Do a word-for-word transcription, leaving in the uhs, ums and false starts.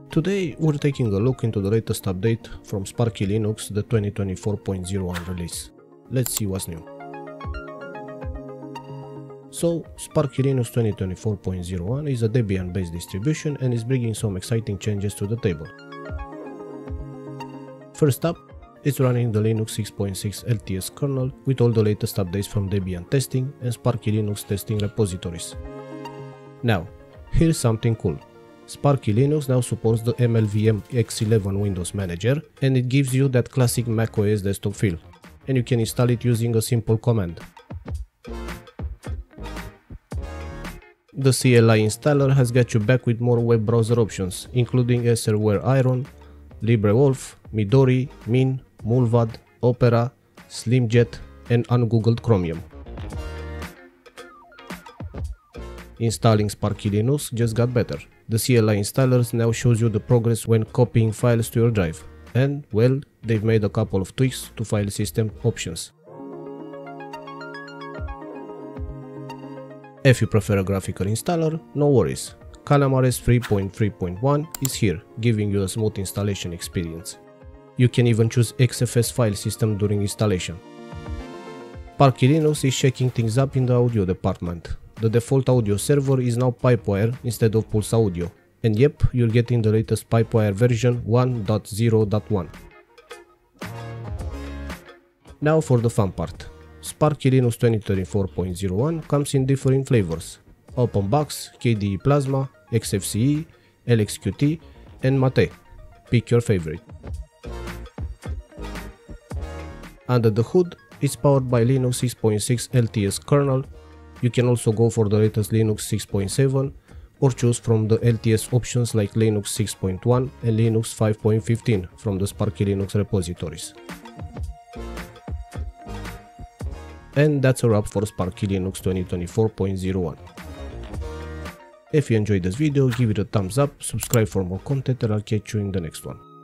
Today we're taking a look into the latest update from Sparky Linux, the twenty twenty-four point oh one release. Let's see what's new. So, Sparky Linux twenty twenty-four point oh one is a Debian based distribution and is bringing some exciting changes to the table. First up, it's running the Linux six point six L T S kernel with all the latest updates from Debian testing and Sparky Linux testing repositories. Now, here's something cool. Sparky Linux now supports the M L V M X eleven Windows Manager, and it gives you that classic macOS desktop feel, and you can install it using a simple command. The C L I installer has got you back with more web browser options, including Acerware Iron, LibreWolf, Midori, Min, Mullvad, Opera, Slimjet, and ungoogled Chromium. Installing Sparky Linux just got better. The C L I installer now shows you the progress when copying files to your drive, and, well, they've made a couple of tweaks to file system options. If you prefer a graphical installer, no worries. Calamares three point three point one is here, giving you a smooth installation experience. You can even choose X F S file system during installation. Sparky Linux is shaking things up in the audio department. The default audio server is now Pipewire instead of Pulse Audio, and yep, you're getting the latest Pipewire version one point zero point one. Now for the fun part. Sparky Linux twenty twenty-four point oh one comes in different flavors: OpenBox, K D E Plasma, X F C E, L X Q T, and Mate. Pick your favorite. Under the hood, it's powered by Linux six point six L T S kernel. You can also go for the latest Linux six point seven or choose from the L T S options like Linux six point one and Linux five point fifteen from the Sparky Linux repositories. And that's a wrap for Sparky Linux twenty twenty-four point oh one. If you enjoyed this video, give it a thumbs up, subscribe for more content, and I'll catch you in the next one.